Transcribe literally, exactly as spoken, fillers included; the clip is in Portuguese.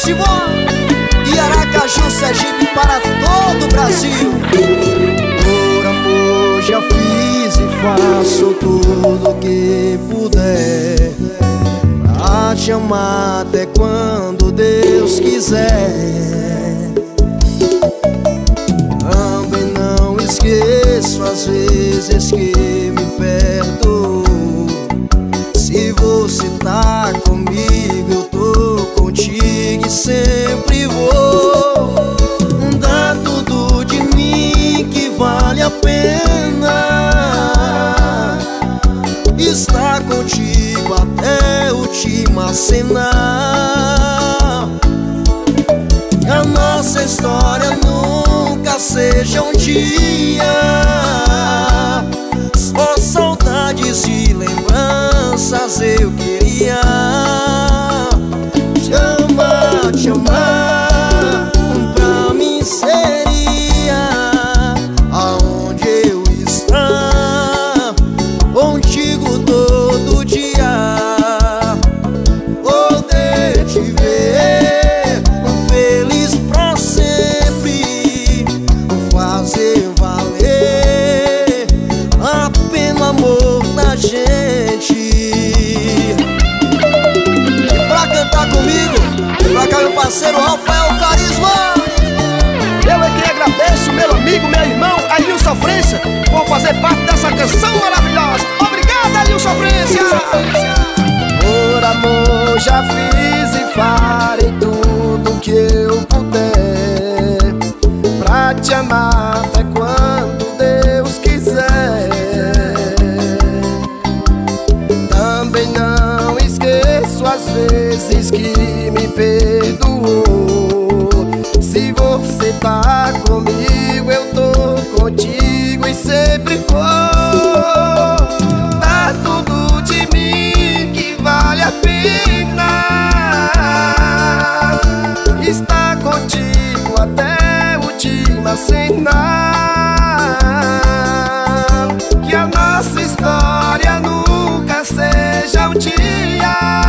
Simone e Aracaju, Sergipe, para todo o Brasil. Por amor já fiz e faço tudo que puder pra te amar até quando Deus quiser. Também não esqueço as vezes que me perdo. Se você tá comigo, eu tô contigo e sempre vou dar tudo de mim que vale a pena estar contigo até a última cena. Que a nossa história nunca seja um dia só saudades e lembranças. Eu queria te amar, te amar. Pra mim seria aonde eu estar contigo todo dia, poder te ver feliz pra sempre, fazer valer a pena o amor da gente. E pra cantar comigo, pra cá meu parceiro Rafael Carisma. Eu é que agradeço, meu amigo, meu irmão Ailton Sofrência, por fazer parte dessa canção maravilhosa. Obrigado, Ailton Sofrência. Por amor já fiz e farei tudo que eu puder pra te amar até quando Deus quiser. Também não esqueço as vezes que me perdoou. Se você tá comigo, eu tô contigo e sempre vou dar tudo de mim que vale a pena estar contigo até a última cena. Que a nossa história nunca seja um dia